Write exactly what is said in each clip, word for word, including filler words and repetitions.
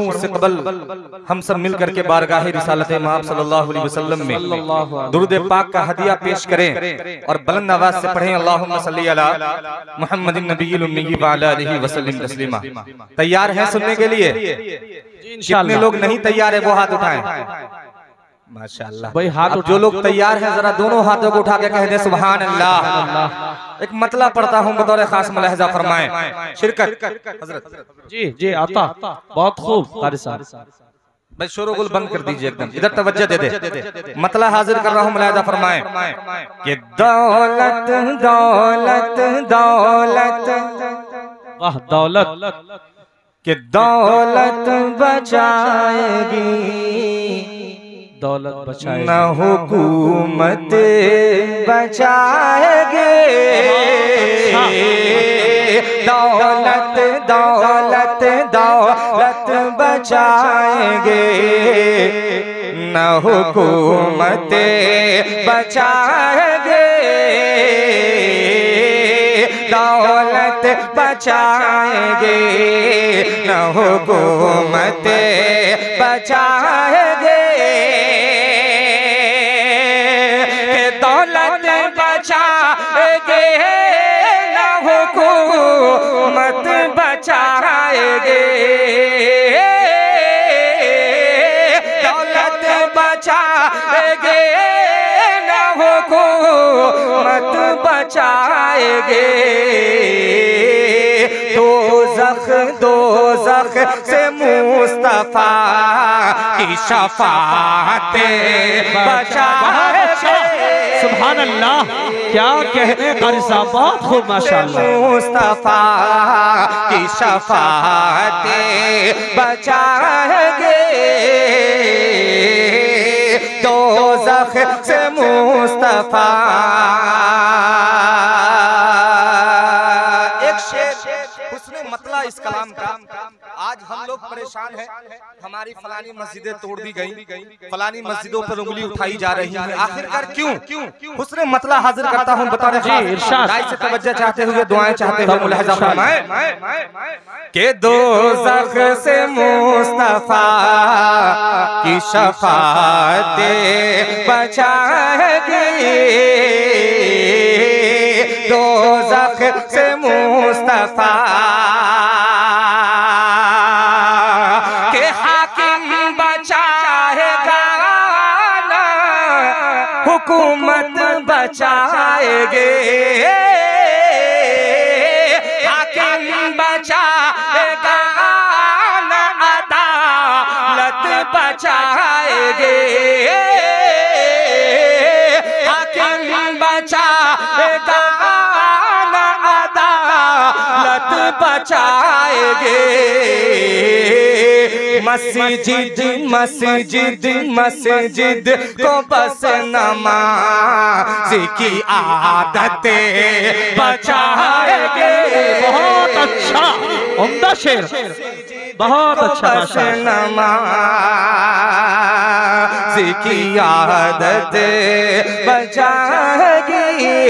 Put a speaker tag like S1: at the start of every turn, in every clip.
S1: पढ़ूं उससे कबल हम सब मिल करके बारगाह रिसालत माब सल्लल्लाहु अलैहि वसल्लम में दुरूद पाक का हदिया पेश करें और बुलंद आवाज से पढ़ें अल्लाहुम्मा सल्ली अला मुहम्मदिन नबिय्यिल उम्मी व अला आलिहि वसल्लम तस्लीमा। तैयार हैं सुनने के लिए? कितने लोग नहीं तैयार है वो हाथ उठाएं। माशाअल्लाह
S2: भाई हाथ
S1: जो लोग तैयार हैं जरा दोनों हाथों को उठा के कह दे सुभान अल्लाह। एक मतला पढ़ता हूँ बतौर खास मुलाहजा फरमाएं। शिरकत हजरत
S2: जी जी आता बहुत खूब कारी साहब।
S1: भाई शोरगुल बंद कर दीजिए एकदम, इधर तवज्जो दे दे। मतला हाजिर कर रहा हूँ, मुलाहजा फरमाएं कि दौलत दौलत दौलत
S2: वाह दौलत
S1: कि दौलत बचाएगी
S2: दौलत बचाएगी
S1: न हुकूमत बचाएगी। दौलत दौलत दौलत बचाएंगे न हुकूमत बचाएंगे। दौलत बचाएंगे न हुकूमत बचाएंगे। दौलत बचाएंगे न हुकूमत बचाएंगे। दौलत बचाएंगे न हुकूमत बचाएंगे। दोज़ख दोज़ख से मुस्तफा की शफाअत बचाएंगे।
S2: सुभान अल्लाह, क्या कहने कारी साहब, बहुत खूब माशाअल्लाह।
S1: मुस्तफा की शफाअत बचाएंगे। दोज़ख से मुस्तफा। एक शेर हुस्न मतला इस कलाम का। आज हम लोग परेशान हैं, हमारी फलानी मस्जिदें तोड़ दी गई, फलानी मस्जिदों पर उंगली उठाई जा रही है। आखिरकार क्यों? हुस्न मतला हाजिर करता हूं बता रहे इरशाद से तवज्जो चाहते हुए दुआएं चाहते हुए मुलाहजा फरमाएं कि दोज़ख से मुस्तफा की शफाअत बचाएगी। दोज़ख से मुस्तफा के हाकिम बचाएगा ना हुकूमत बचाएगे। हाकिम बचाएगा ना अदालत बचाएगे। हाकिम बचाएगा ना अदालत बचाएगे। मस्जिद मस्जिद मस्जिद को बस नमाज की आदत बचाएंगे।
S2: बहुत अच्छा उम्दा शेर, बहुत अच्छा
S1: बस नमाज की आदत बचाएगी।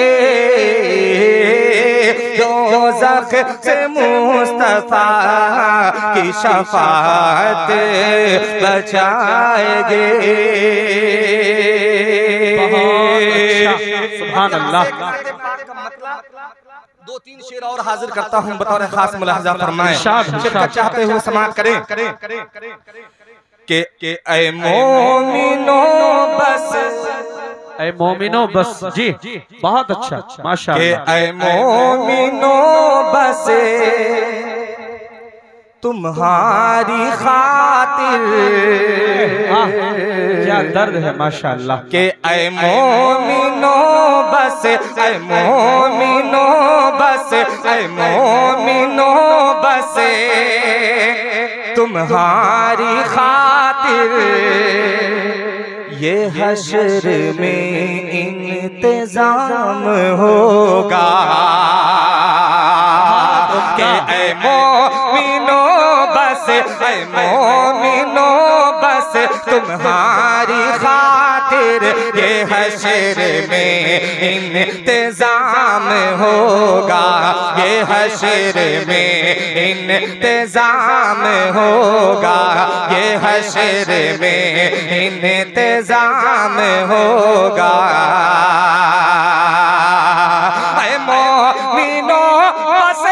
S1: दोज़ख से मुस्तफा की शफाअत बचाएंगे।
S2: सुभान अल्लाह।
S1: दो तीन शेर और हाजिर करता हूँ बतौर खास मुलाहजा फरमाएं। शिरकत चाहते हुए समाअत करें कि ऐ मोमिनो बस
S2: ऐ मोमिनो बस। जी बहुत अच्छा माशाअल्लाह।
S1: ऐ मोमिनो बस तुम्हारी खातिर
S2: क्या दर्द है माशाअल्लाह।
S1: के ऐ मोमिनो बस ऐ मोमिनो बस ऐ मोमिनो बस तुम्हारी खातिर ये हश्र में इंतजाम होगा। के ऐ मोमिनो बस ऐ मोमिनो बस तुम्हारी खातिर ये हश्र में इंतजाम होगा। ये हश्र में इंतजाम होगा। ये हश्र में इंतजाम होगा। ऐ मोमिनो बसे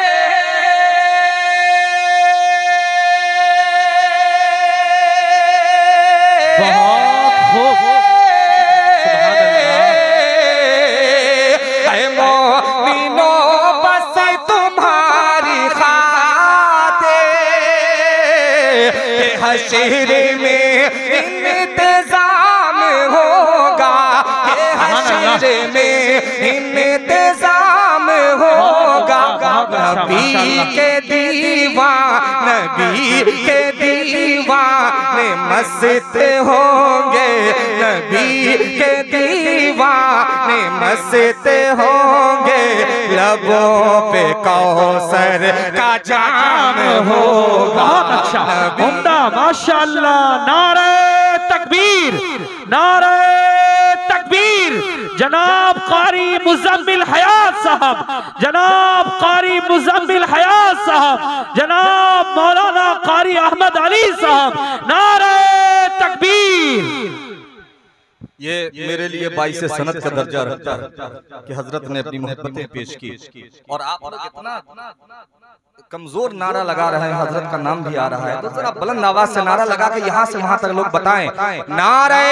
S1: हश्र में इंतजाम होगा, ये हश्र में इंतजाम होगा। नबी के दीवान नबी के दीवाने मस्त होंगे, नबी के दीवाने मस्त होंगे। लबों पे कौसर का जाम होगा।
S2: अच्छा उम्दा माशाअल्लाह। नारे तकबीर, नारे तकबीर। जनाब कारी मुजम्मिल हयात साहब, जनाब कारी मुजम्मिल हयात साहब, जनाब मौलाना कारी अहमद अली साहब, नारे तकबीर।
S1: ये मेरे लिए बाईस सनद का दर्जा रखता है कि हजरत ने अपनी मोहब्बतें पेश की, और आप लोग इतना कमजोर नारा लगा रहे हैं, हजरत का नाम भी आ रहा है, तो जरा बुलंद आवाज से नारा लगा के यहाँ से वहां तक लोग बताएं, नारे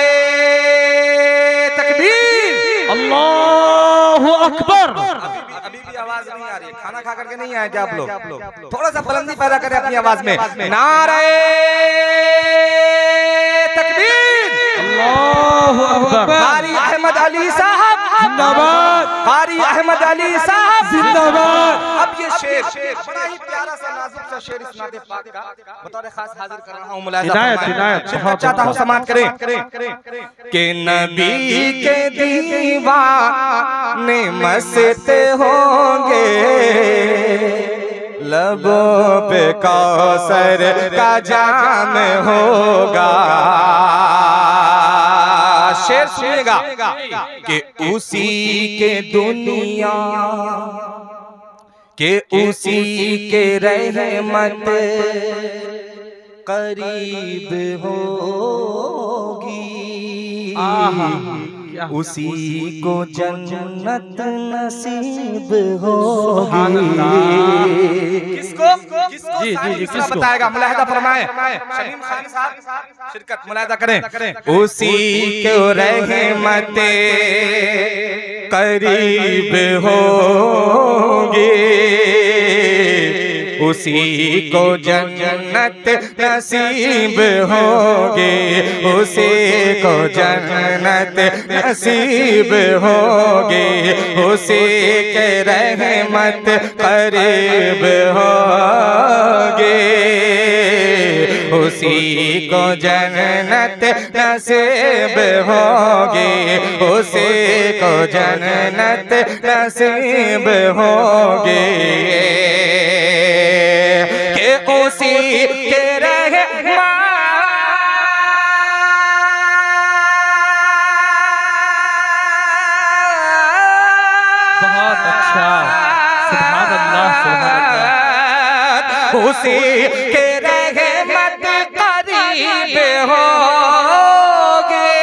S1: तकबीर,
S2: अल्लाहु अकबर।
S1: अभी भी आवाज नहीं आ रही है, खाना खा करके नहीं आए क्या आप लोग? थोड़ा सा बुलंदी पैदा करें अपनी आवाज में, नारे तकबीर,
S2: अल्लाहु अकबर।
S1: कारी अहमद अली साहब
S2: जिंदाबाद,
S1: कारी अहमद अली साहब
S2: जिंदाबाद।
S1: अब ये शेर बड़ा ही प्यारा सा नाजुक सा शेर इस नाते पाक का बतौर खास हाजिर कर रहा हूं। मुलाहिजा
S2: इनायत इनायत
S1: चाहता हूं समाप्त करें कि नबी के दीवाने मस्त होंगे, लबों पे कौसर का जाम होगा। शेर सुनिएगा कि उसी के दुनिया के उसी के रहमत करीब होगी, उसी को जन्नत नसीब होगी। किसको किसको
S2: जी जी जी किसको
S1: बताएगा? मुलाहिदा फरमाएं, शमीम खान साहब शिरकत मुलाहिदा करें। उसी को रहमत करीब होगी, उसी को जन्नत नसीब होगी, उसी को जन्नत नसीब होगी, उसी के रहमत करीब होगी, उसी को जन्नत नसीब होगी, उसी को जन्नत नसीब होगी। के उसी के रहमान
S2: बहुत अच्छा, सुभान अल्लाह सुभान अल्लाह।
S1: उसी के रहमत करीब होगे,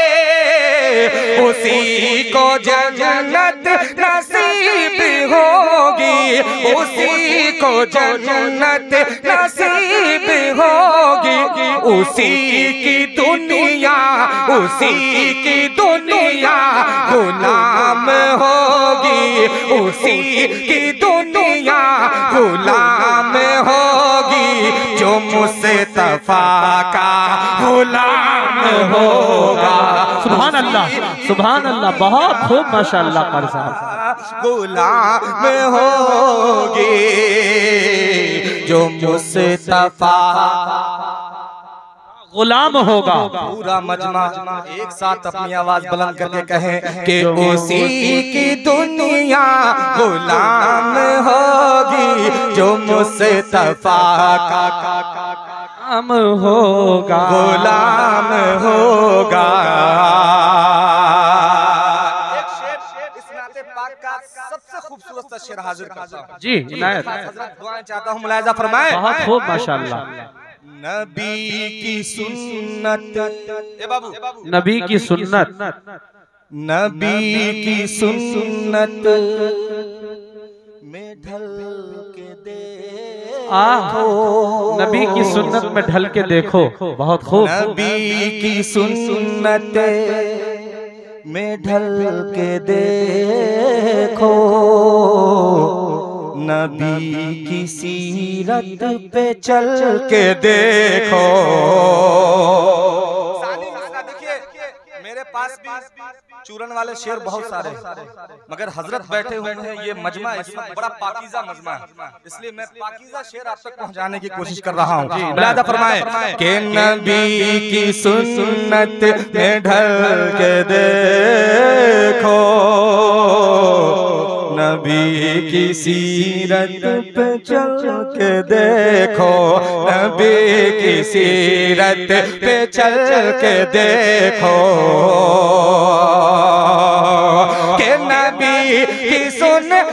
S1: उसी को जन्नत नसीब होगी, उसी को जन्नत नसीब होगी, उसी की दुनिया उसी की दुनिया गुलाम होगी, उसी की दुनिया गुलाम होगी, जो मुस्तफा का गुलाम होगा।
S2: सुभान अल्लाह सुभान अल्लाह, बहुत खूब माशाअल्लाह कारी साहब।
S1: गुलाम होगी जो मुस्तफा
S2: गुलाम होगा।
S1: पूरा मजमा एक साथ अपनी आवाज बुलंद करके कहें कि उसी की दुनिया गुलाम होगी, जो मुस्तफा का
S2: गुलाम होगा,
S1: गुलाम होगा। एक शेर इस नाते पाक का सबसे खूबसूरत सा शेर हाजिर करता हूं।
S2: जी इनायत,
S1: हजरत दुआएं चाहता हूं, मुलाहिजा फरमाएं।
S2: बहुत खूब माशाअल्लाह।
S1: नबी की सुन्नत, ए बाबू,
S2: नबी की सुन्नत,
S1: नबी की सुन्नत में ढल के देखो,
S2: नबी की सुन्नत में ढल के देखो। बहुत खूब।
S1: नबी की सुन्नत में ढल के देखो, नबी की सीरत पे चल के देखो। देखिए मेरे पास भी चूरन वाले शेर बहुत सारे हैं, मगर हजरत बैठे हुए हैं, ये मजमा इस वक्त बड़ा पाकीज़ा मजमा है, इसलिए मैं पाकीज़ा शेर आप तक पहुंचाने की कोशिश कर रहा हूँ। मुलाहिज़ा फरमाएं कि नबी की सुन्नत में ढल के देखो, नबी की सीरत पे चल के देखो, नबी की सीरत पे चल के देखो, के नबी की सुन्नत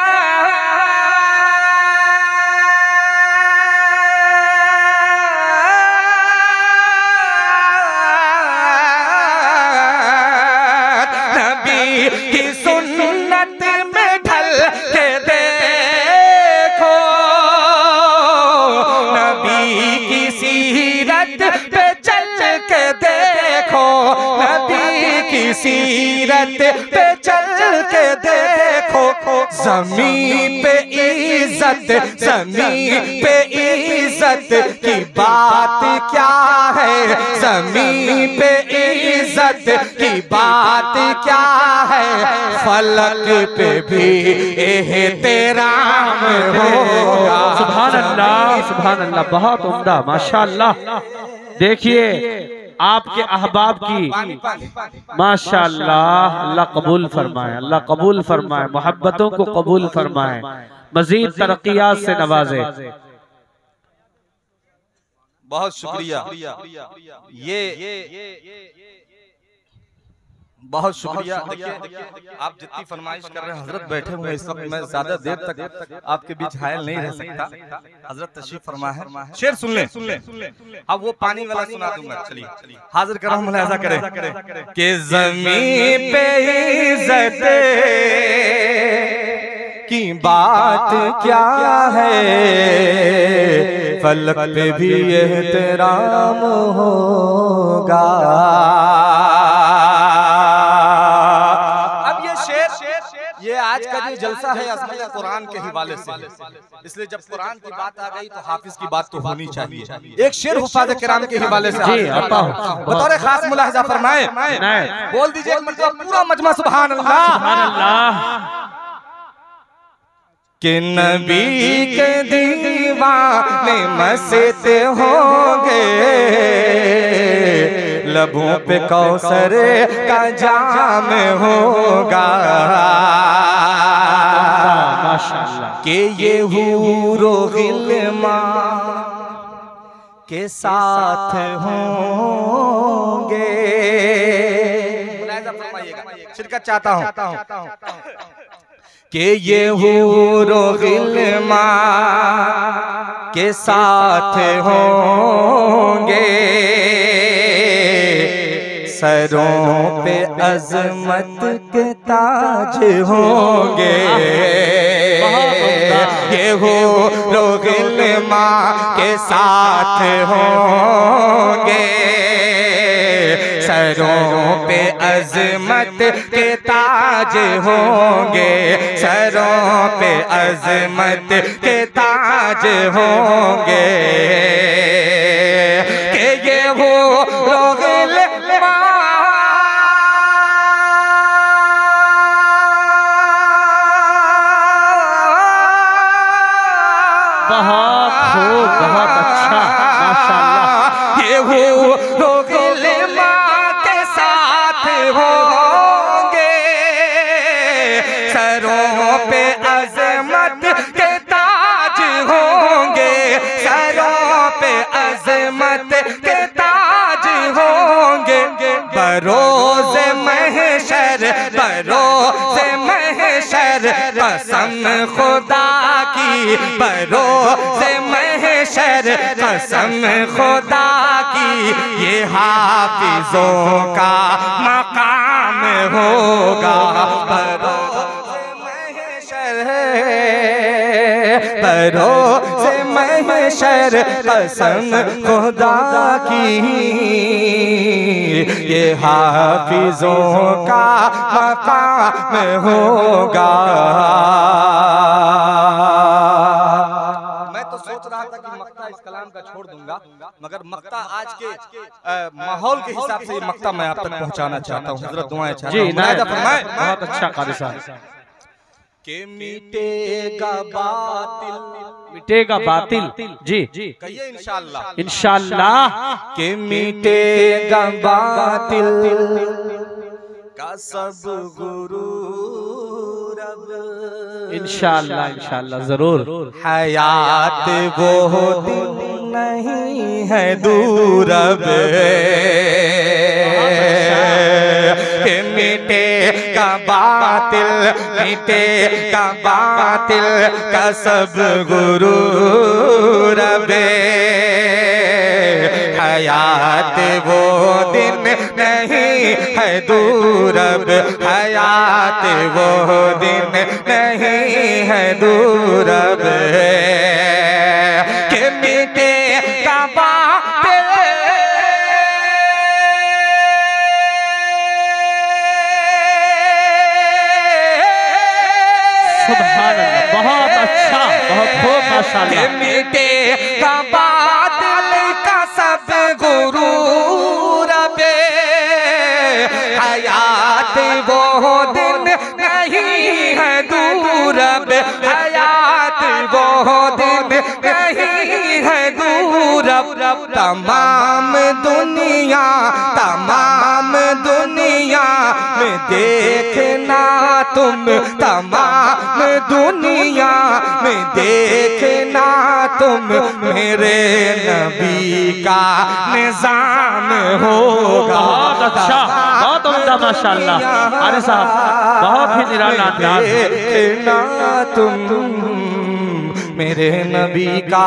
S1: नबी की सुन्नत में ढल के देखो, नबी की सीरत पे चल के देखो, नबी की सीरत पे चल के देखो। ज़मीन पे इज्जत, ज़मीन पे इज्जत की बात क्या है, ज़मीन पे इज्जत की बात क्या है, फलक पे भी एहतराम होगा।
S2: सुभान अल्लाह, सुभान अल्लाह, बहुत उम्दा, माशाअल्लाह। देखिए आपके अहबाब की माशाअल्लाह, अल्लाह कबूल फरमाए, अल्लाह कबूल फरमाए, मोहब्बतों को कबूल फरमाए, मजीद तरक्कियात से नवाजे।
S1: बहुत शुक्रिया, ये बहुत शुक्रिया। देखिए आप जितनी फरमाइश कर रहे हैं, हजरत बैठे हुए इस वक्त, मैं ज्यादा देर तक आपके बीच हायल नहीं रह सकता। हजरत तशरीफ फरमा है, शेर सुन ले, अब वो पानी वाला सुना दूंगा। चलिए हाजिर कर रहा हूं, मुलाहिज़ा करें कि ज़मीन पे इज्जत की बात क्या है, फलक पे भी एहतराम होगा। ये आज का जो जलसा है अज़मत कुरान के हवाले से, इसलिए जब कुरान की बात आ गई तो हाफिज की बात तो होनी चाहिए। एक शेर हुफ़ाज़ किराम के हवाले से बतौर खास मुलाहिज़ा फरमाए, बोल दीजिए एक मरतबा पूरा मजमा सुभान अल्लाह, सुभान अल्लाह। कि नबी के दीवाने मस्ते होंगे, लबों पे कौसर का जाम होगा, कि ये हूरो गिल्मा के साथ होंगे। शिरकत चाहता हूँ कि ये हूरो गिल्मा के साथ होंगे, सरों पे अजमत के ताज होंगे, ये हूरो गिल्मा के साथ होंगे, सरों पे अजमत के ताज होंगे, सरों पे अजमत के ताज होंगे, कि ये हो गिल्मा
S2: बहुत खूब, बहुत अच्छा, माशाअल्लाह।
S1: ये हो गिल्मा के साथ होंगे, सरों पे अजमत के ताज होंगे, सरों पे अजमत के ताज होंगे, बरोज़े महशर, बरोज़े महशर कसम खुदा की, बरोज़े महशर कसम खुदा की ये हाफिजों का मकाम होगा। बरोज़े महशर बरोज़े महशर कसम खुदा की ये हाफिजों का मकाम होगा। मैं तो सोच रहा था कि मक्ता इस कलाम का छोड़ दूंगा, मगर मक्ता आज के माहौल के हिसाब से ये मक्ता मैं आप तक पहुंचाना चाहता हूँ। हजरत दुआएं चाहता हूं।
S2: बहुत अच्छा कारी साहब।
S1: के मिटेगा बातिल
S2: मिटेगा बातिल जी
S1: कहिए इंशाअल्लाह
S2: इंशाअल्लाह
S1: के मिटेगा बातिल का सब गुरूर अब
S2: इंशाअल्लाह इंशाअल्लाह जरूर।
S1: हयात वो दिन नहीं है दूर अब के मिटे का बातिल मिटे का बातिल का सब गुरूर अब हयात वो दिन नहीं है दूर अब हयात वो दिन नहीं है दूर अब के मिटे का बातिल
S2: सुभान अल्लाह। बहुत अच्छा बहुत खूब माशाअल्लाह।
S1: मिटे का बातिल का सब गुरूर अब हयात वो दिन नहीं है दूर अब हयात वो दिन नहीं है दूर अब तमाम दुनिया तमाम दुनिया में देखना तुम तमाम दुनिया में देखना तुम मेरे नबी का निजाम होगा।
S2: बहुत अच्छा बहुत उम्दा माशाअल्लाह। अरे साहब बहुत ही निराला अंदाज।
S1: देखना तुम मेरे नबी का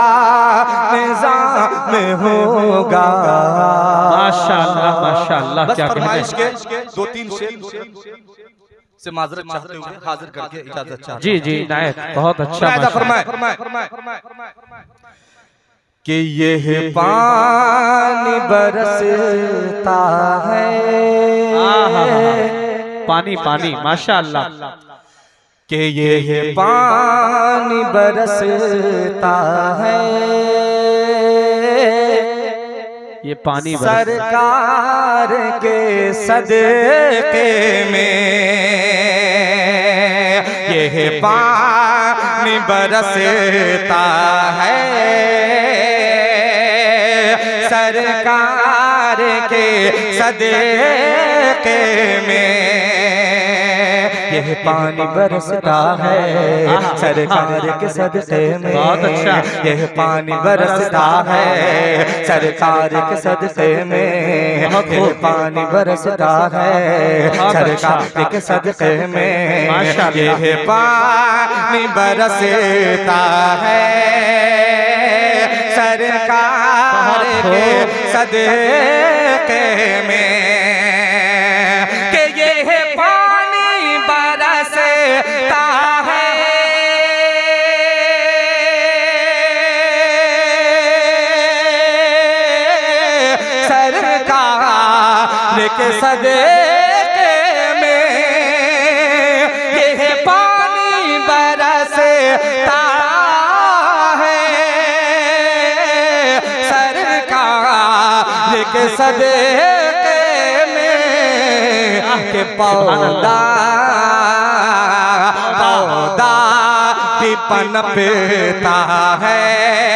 S1: निजाम होगा।
S2: माशाअल्लाह माशाअल्लाह। क्या
S1: फरमाइश के दो तीन शेर से माजरत चाहते हुए हाजिर करके इजाजत चाहते
S2: जी जी नायक बहुत अच्छा
S1: फरमाए कि ये पानी बरसता है
S2: पानी पानी माशाअल्लाह
S1: कि ये पानी बरसता है
S2: ये पानी
S1: सरकार के सदके में ये पानी बरसता है सरकार के सदके में यह पानी बरसता है सरकार के सदके में।
S2: बहुत अच्छा।
S1: यह पानी बरसता है सरकार के सदके में यह पानी बरसता है सरकार के सदके में यह पानी बरसता है सरकार के सदके में कि यह पानी बरसता है सरकार के सदके में यह पानी बरसता है सरकार के सदके में के पौधा पौधा भी पनपता है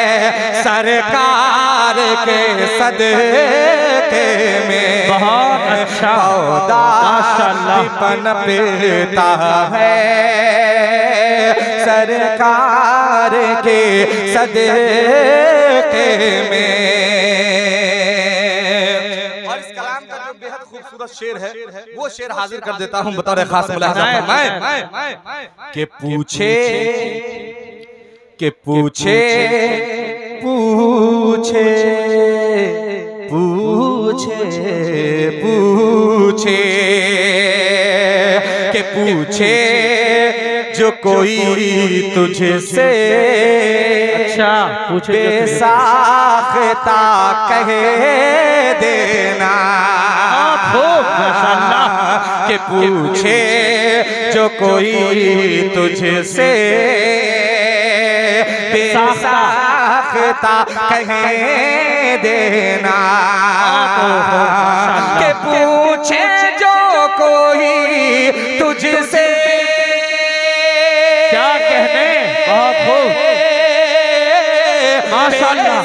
S1: सरकार के सदके में।
S2: बहुत अच्छा
S1: पौधा
S2: माशाअल्लाह
S1: भी पनपता है सरकार के सदके में। और इस कलाम का जो बेहद खूबसूरत शेर है वो शेर हाजिर कर देता हूँ बतौर खास मुलाहिजा फरमाएं कि पूछे कि पूछे पूछे पूछे पूछे के पूछे जो कोई तुझसे
S2: अच्छा पूछे
S1: बेसाख्ता कह देना
S2: माशाअल्लाह
S1: के पूछे जो कोई तुझसे बेसाख्ता कह देना के पूछे जो कोई तुझसे
S2: क्या कहने बहुत खूब माशाअल्लाह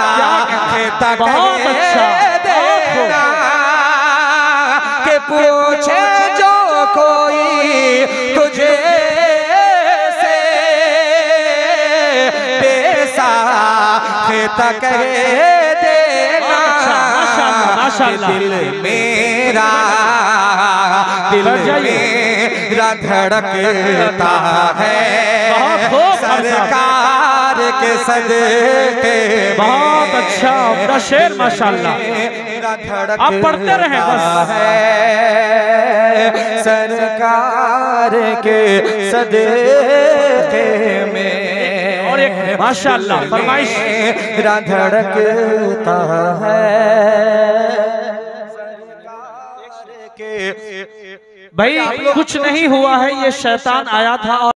S2: बहुत अच्छा
S1: देना के पूछे जो कोई तुझे से बेसाख्ता कह देना
S2: माशाअल्लाह
S1: दिल मेरा दिल मेरा धड़कता है सरकार के सदके
S2: बहुत अच्छा उनका शेर माशाअल्लाह आप पढ़ते रहें बस
S1: है सरकार के सदके में
S2: और एक माशाअल्लाह फरमाइश
S1: मेरा धड़कता है
S2: भाई कुछ नहीं हुआ है, ये शैतान आया था और